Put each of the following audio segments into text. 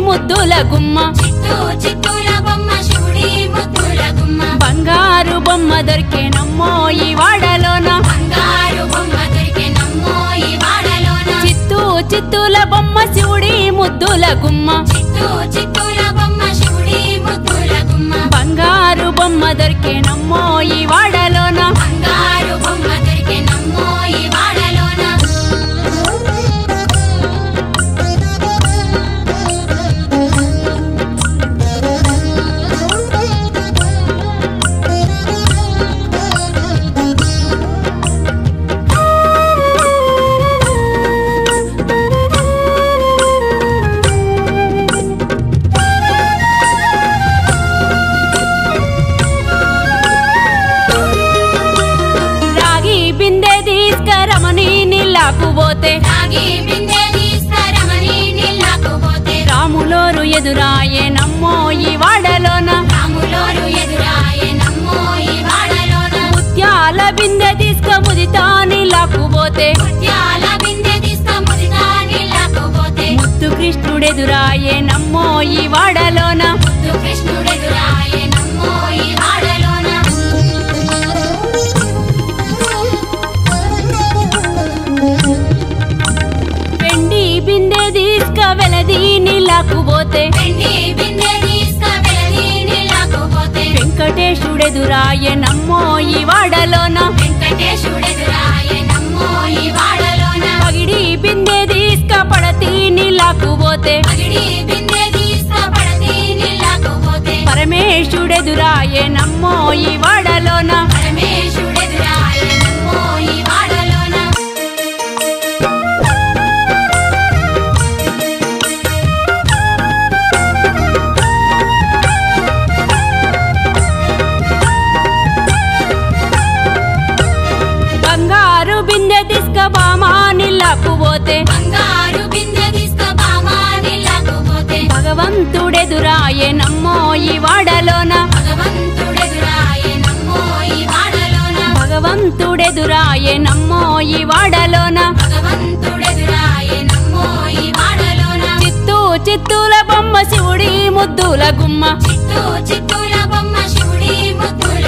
ముద్దుల గుమ్మ చిత్తూల బొమ్మ శివుడి ముద్దుల గుమ్మ బంగారు బొమ్మ దొరికేనమ్మో ఈ వాడలోన బంగారు బొమ్మ దొరికెనమ్మో ఈ వాడలోన చిత్తూల బొమ్మ శివుడి ముద్దుల గుమ్మ చిత్తూల బొమ్మ శివుడి ముద్దుల గుమ్మ బంగారు బొమ్మ దొరికేనమ్మో ఈ వాడలోన బంగారు బొమ్మ దొరికెనమ్మో ఈ వాడలోన పోతే రాగి బిందె తీసుకురమని నీళ్ళకు పోతే రాములోరు ఎదురాయేనమ్మో ఈ వాడలోన రాములోరు ఎదురాయేనమ్మో ఈ వాడలోన ముత్యాల బిందె తీసుక ముదితా నీళ్ళకు పోతే ముత్యాల బిందె తీసుక ముదితా నీళ్ళకు పోతే ముత్తు కృష్ణుడెదురాయేనమ్మో ఈ వాడలోన ముత్తు కృష్ణుడెదురాయేనమ్మో ఈ వాడలోన వెండి బిందె తీసుక వెలది నీళ్ళకు పోతే వెండి బిందె తీసుక వెలది నీళ్ళకు పోతే వెంకటేశుడెదురాయేనమ్మో ఈ వాడలోన వెంకటేశుడెదురాయేనమ్మో ఈ వాడలోన పగిడి బిందె తీసుక పడతి నీళ్ళకు పోతే పగిడి బిందె తీసుక పడతి నీళ్ళకు పోతే పరమేశుడెదురాయేనమ్మో ఈ వాడలోన పరమేశుడెదురాయేనమ్మో ఈ వాడలోన బంగారు బిందె తీసుక బామా నీళ్ళకు పోతే బంగారు బిందె తీసుక బామా నీళ్ళకు పోతే భగవంతుడెదురాయేనమ్మో ఈ వాడలోన భగవంతుడెదురాయేనమ్మో ఈ వాడలోన భగవంతుడెదురాయేనమ్మో ఈ వాడలోన భగవంతుడెదురాయేనమ్మో ఈ వాడలోన చిత్తూల బొమ్మ శివుడి ముద్దుల గుమ్మ చిత్తూల బొమ్మ శివుడి ముద్దుల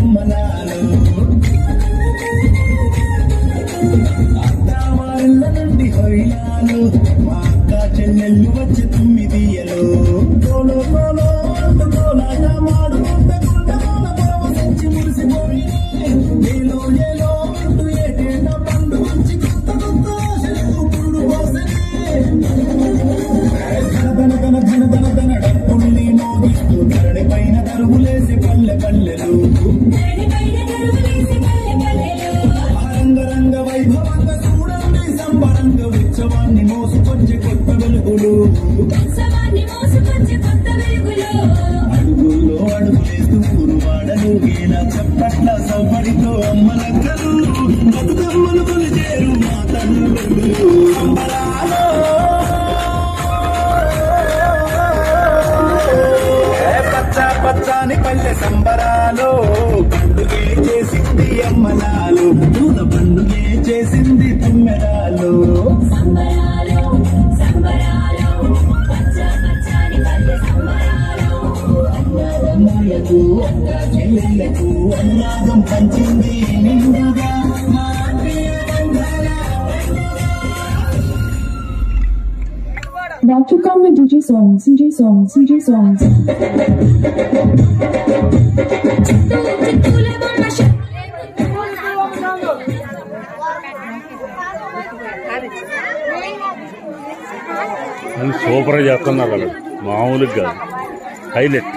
అమ్మలాలు అత్తవారిళ్ళ నుండి హొయ్యాలు మా అక్క చెల్లెళ్ళు వచ్చి 9 ఏళ్ళు తోలో తోలో అంటూ తోలాట మాడుకుంటే గుండెల పరవశించి మురిసిపోయి ఏలో ఏలో అంటూ ఏటేట పండు వచ్చి కొత్త కొత్త ఆశలకు పురుడు పోసనే ధన డప్పుల్ని మోగిస్తూ ధరణి పైన దరువులేసి పల్లె పల్లెలు రంగ వైభవంగా చూడండి సంబరంగ ఉత్సవాన్ని మోసుకొచ్చే కొత్త వెలుగులు అడుగుల్లో అడుగులేస్తూ కురువాడలు గీలా చప్పట్ల సవ్వడితో అమ్మలక్కలు బతుకమ్మలు కొలిచేరు మా తల్లులు పచ్చాని పల్లె సంబరాలు పండుగే చేసింది అమ్మలాలు పూల పండుగే చేసింది తుమ్మెరాలు అన్నలకు చెల్లెళ్లకు అనురాగం పంచింది నిండుగా Now to come with DJ songs, DJ songs, DJ songs. Super చేస్తున్నారు వాళ్ళు మామూలుగా కాదు హైలైట్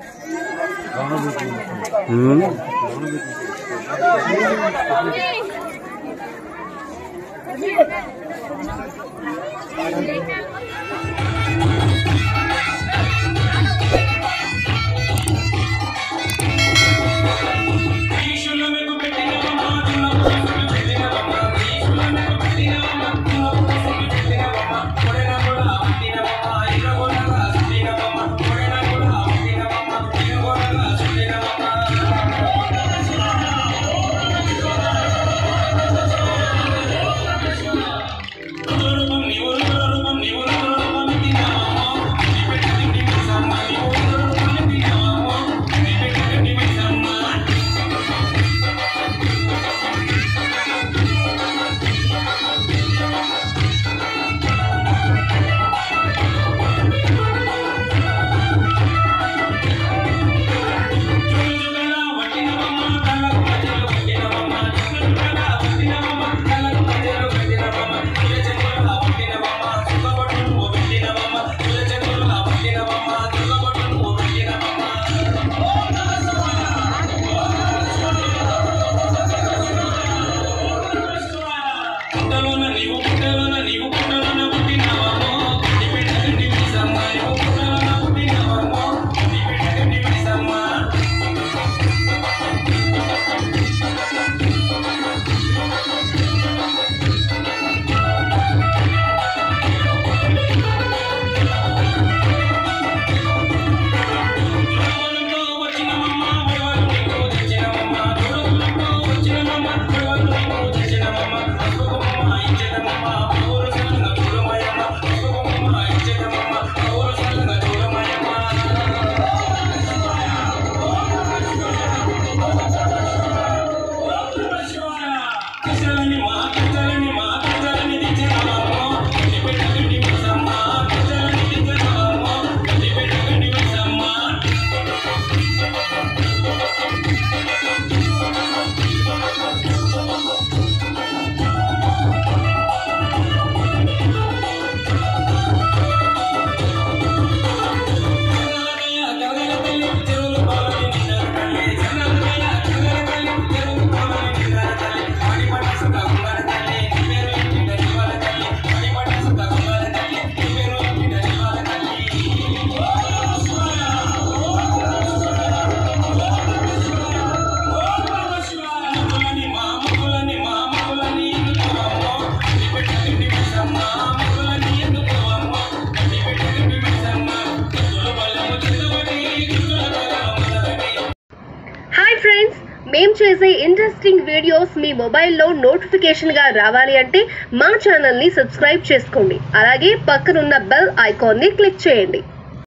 మేము చేసే ఇంట్రెస్టింగ్ వీడియోస్ మీ మొబైల్లో నోటిఫికేషన్ గా రావాలి అంటే మా ఛానల్ ని సబ్స్క్రైబ్ చేసుకోండి. అలాగే పక్కనున్న బెల్ ఐకాన్ ని క్లిక్ చేయండి.